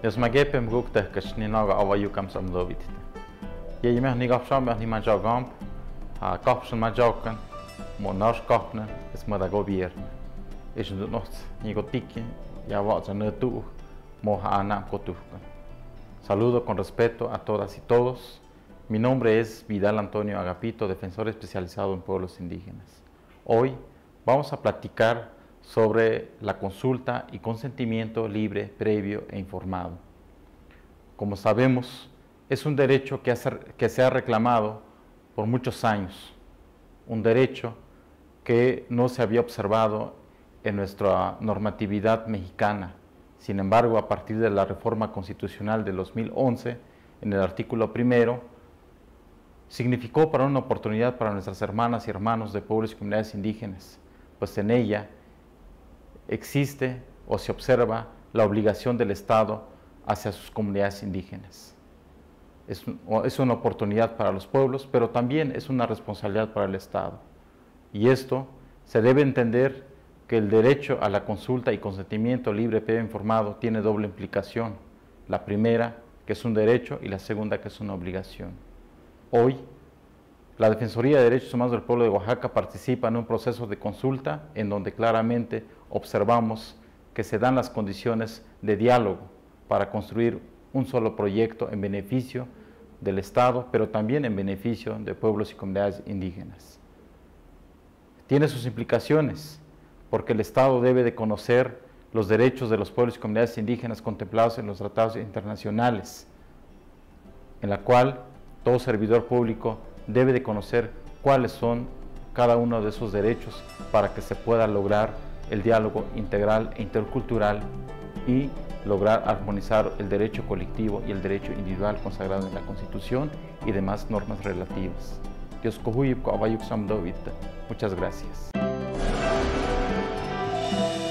Yosmagepe mgukta kashninaga awayukam samdovit. Yeyimeh nigafsham ni manjagamp, a kapshan majokan, monash kapna, es mada gobierno. Es not nigotiki, ya va a netu, moja ana kotukan. Saludo con respeto a todas y todos. Mi nombre es Vidal Antonio Agapito, defensor especializado en pueblos indígenas. Hoy vamos a platicar sobre la consulta y consentimiento libre, previo e informado. Como sabemos, es un derecho que se ha reclamado por muchos años, un derecho que no se había observado en nuestra normatividad mexicana. Sin embargo, a partir de la reforma constitucional de 2011, en el artículo 1, significó para una oportunidad para nuestras hermanas y hermanos de pueblos y comunidades indígenas, pues en ella existe o se observa la obligación del Estado hacia sus comunidades indígenas. Es una oportunidad para los pueblos, pero también es una responsabilidad para el Estado. Y esto se debe entender que el derecho a la consulta y consentimiento libre, previo e informado tiene doble implicación. La primera, que es un derecho, y la segunda, que es una obligación. Hoy, la Defensoría de Derechos Humanos del Pueblo de Oaxaca participa en un proceso de consulta en donde claramente observamos que se dan las condiciones de diálogo para construir un solo proyecto en beneficio del Estado, pero también en beneficio de pueblos y comunidades indígenas. Tiene sus implicaciones, porque el Estado debe de conocer los derechos de los pueblos y comunidades indígenas contemplados en los tratados internacionales, en la cual todo servidor público debe de conocer cuáles son cada uno de esos derechos para que se pueda lograr el diálogo integral e intercultural y lograr armonizar el derecho colectivo y el derecho individual consagrado en la Constitución y demás normas relativas. Muchas gracias.